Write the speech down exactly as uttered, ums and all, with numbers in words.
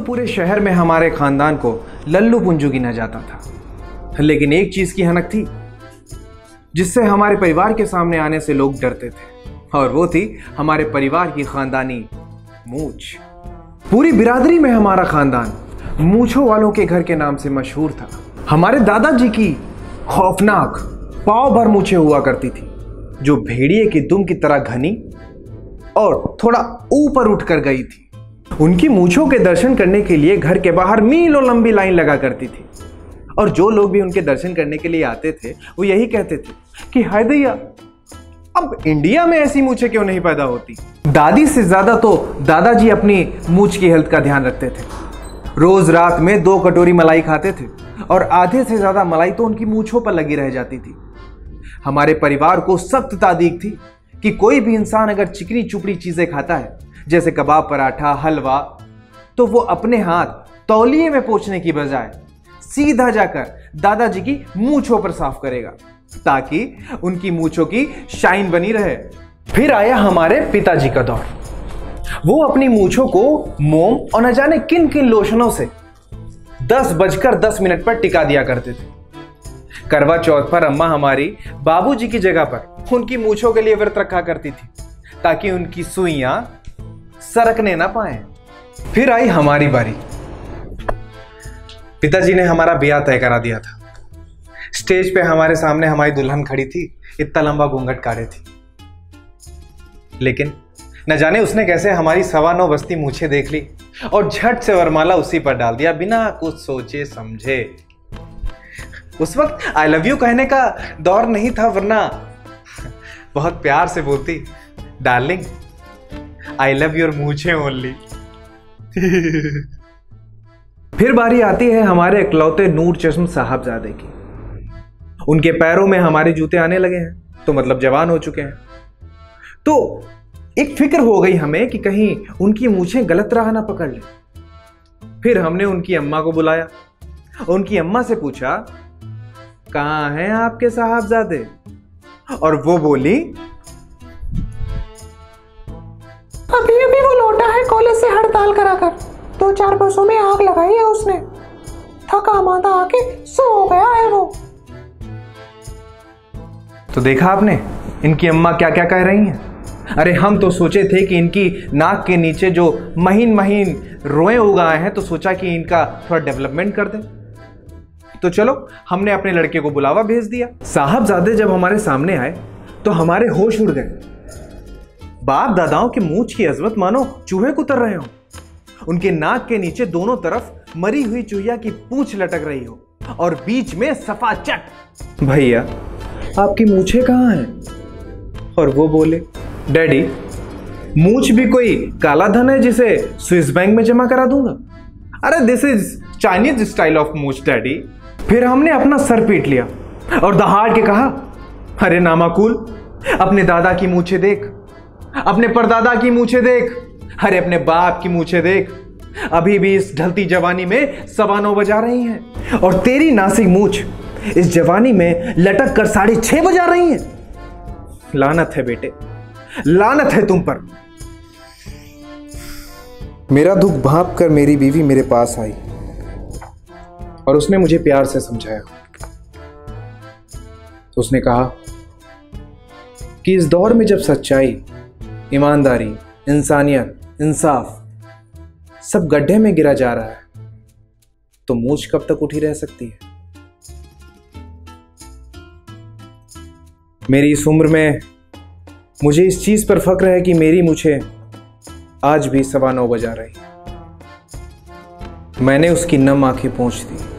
पूरे शहर में हमारे खानदान को लल्लू पुंजू गिना जाता था, लेकिन एक चीज की हनक थी जिससे हमारे परिवार के सामने आने से लोग डरते थे, और वो थी हमारे परिवार की खानदानी मूछ। पूरी बिरादरी में हमारा खानदान मूछों वालों के घर के नाम से मशहूर था। हमारे दादाजी की खौफनाक पाव भर मूछें हुआ करती थी, जो भेड़िए की दुम की तरह घनी और थोड़ा ऊपर उठकर गई थी। उनकी मूछों के दर्शन करने के लिए घर के बाहर मीलों लंबी लाइन लगा करती थी, और जो लोग भी उनके दर्शन करने के लिए आते थे वो यही कहते थे कि हाय दैया, अब इंडिया में ऐसी मूछें क्यों नहीं पैदा होती। दादी से ज्यादा तो दादाजी अपनी मूछ की हेल्थ का ध्यान रखते थे। रोज रात में दो कटोरी मलाई खाते थे, और आधे से ज्यादा मलाई तो उनकी मूछों पर लगी रह जाती थी। हमारे परिवार को सख्त तादीक थी कि कोई भी इंसान अगर चिकनी चुपड़ी चीजें खाता है, जैसे कबाब, पराठा, हलवा, तो वो अपने हाथ तौलिए में पोंछने की बजाय सीधा जाकर दादाजी की मूछों पर साफ करेगा, ताकि उनकी मूछों की शाइन बनी रहे। फिर आया हमारे पिताजी का दौर। वो अपनी मूछों को मोम और न जाने किन किन लोशनों से दस बजकर दस मिनट पर टिका दिया करते थे। करवा चौथ पर अम्मा हमारी बाबूजी की जगह पर उनकी मूछों के लिए व्रत रखा करती थी, ताकि उनकी सुइयां सरकने ना पाए। फिर आई हमारी बारी। पिताजी ने हमारा ब्याह तय करा दिया था। स्टेज पे हमारे सामने हमारी दुल्हन खड़ी थी, इतना लंबा घूंघट काढ़े थी, लेकिन न जाने उसने कैसे हमारी सवा नौ बस्ती मूछें देख ली और झट से वरमाला उसी पर डाल दिया, बिना कुछ सोचे समझे। उस वक्त आई लव यू कहने का दौर नहीं था, वरना बहुत प्यार से बोलती, डार्लिंग आई लव योर मूछें ओनली। फिर बारी आती है हमारे इकलौते नूर चश्म साहबजादे की। उनके पैरों में हमारे जूते आने लगे हैं, तो मतलब जवान हो चुके हैं। तो एक फिक्र हो गई हमें कि कहीं उनकी मूछें गलत राह ना पकड़ ले। फिर हमने उनकी अम्मा को बुलाया, उनकी अम्मा से पूछा, कहां हैं आपके साहबजादे? और वो बोली, अभी अभी वो लौटा है कॉलेज से हड़ताल कराकर, दो चार बसों में आग लगाई है उसने, थका मांदा आके सो गया है वो। तो देखा आपने इनकी अम्मा क्या क्या कह रही हैं। अरे हम तो सोचे थे कि इनकी नाक के नीचे जो महीन महीन रोए उगाए हैं, तो सोचा कि इनका थोड़ा डेवलपमेंट कर दें। तो चलो हमने अपने लड़के को बुलावा भेज दिया। साहबजादे जब हमारे सामने आए तो हमारे होश उड़ गए। बाप दादाओं के मूंछ की अजमत मानो चूहे कुतर रहे हो। उनके नाक के नीचे दोनों तरफ मरी हुई चूहिया की पूंछ लटक रही हो, और बीच में सफा चट। भैया आपकी मूछें कहां हैं? और वो बोले, डैडी मूछ भी कोई काला धन है जिसे स्विस बैंक में जमा करा दूंगा? अरे this is Chinese style of मूछ डैडी। फिर हमने अपना सर पीट लिया और दहाड़ के कहा, अरे नामाकुल, अपने दादा की मूछें देख, अपने परदादा की मूछें देख, अरे अपने बाप की मूछें देख, अभी भी इस ढलती जवानी में सवा नौ बजा रही हैं, और तेरी नासिक मूछ इस जवानी में लटक कर साढ़े छह बजा रही हैं। लानत है बेटे, लानत है तुम पर। मेरा दुख भांप कर मेरी बीवी मेरे पास आई और उसने मुझे प्यार से समझाया। तो उसने कहा कि इस दौर में जब सच्चाई, ईमानदारी, इंसानियत, इंसाफ सब गड्ढे में गिरा जा रहा है, तो मूछ कब तक उठी रह सकती है? मेरी इस उम्र में मुझे इस चीज पर फक्र है कि मेरी मूछें आज भी सवा नौ बजा रही। मैंने उसकी नम आंखें पोंछ दी।